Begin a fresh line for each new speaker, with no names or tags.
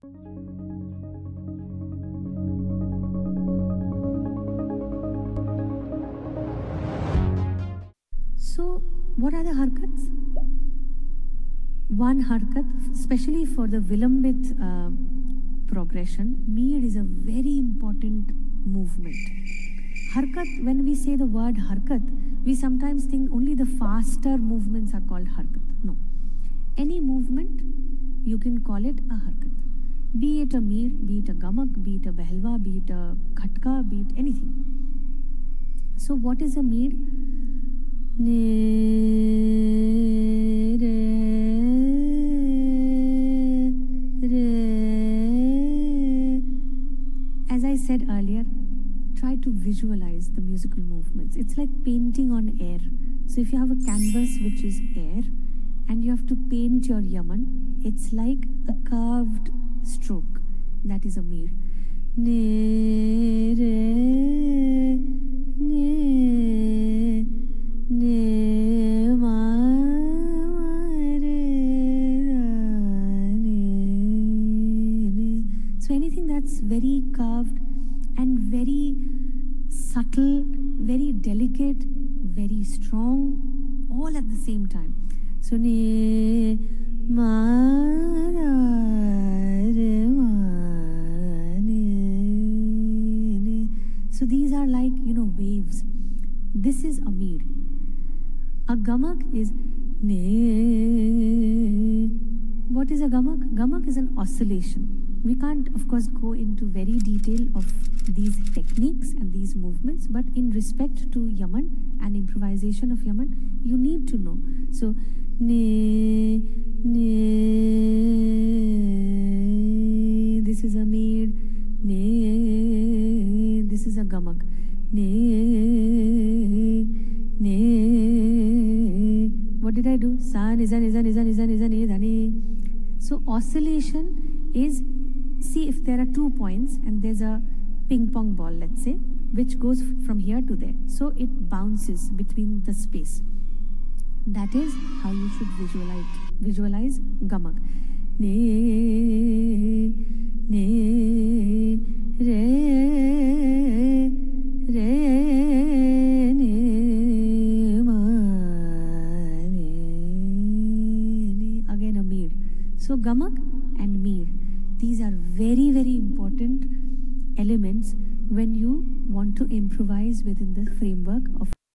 So, what are the harkats? One harkat, especially for the Vilambit progression, Meer is a very important movement. Harkat, when we say the word harkat, we sometimes think only the faster movements are called harkat. No. Any movement, you can call it a harkat. Be it a Meer, be it a gamak, be it a behelwa, be it a khatka, be it anything. So what is a Meer? As I said earlier, try to visualize the musical movements. It's like painting on air. So if you have a canvas which is air and you have to paint your yaman, it's like a curved stroke. That is a Meer. So anything that's very curved and very subtle, very delicate, very strong, all at the same time. So so these are like, waves. This is a Meer. A gamak is What is a gamak? Gamak is an oscillation. We can't, of course, go into very detail of these techniques and these movements, but in respect to Yaman and improvisation of Yaman, you need to know. So, this is a Meer, this is a gamak. What did I do? Sa, niza, niza, niza, niza, niza, ni, dhani. So oscillation is, see if there are 2 points and there's a ping pong ball, let's say, which goes from here to there. So it bounces between the space. That is how you should visualize gamak. Ne, ne, re, re, ne, ma, ne. Again a Meer. So gamak and Meer, these are very, very important elements when you want to improvise within the framework of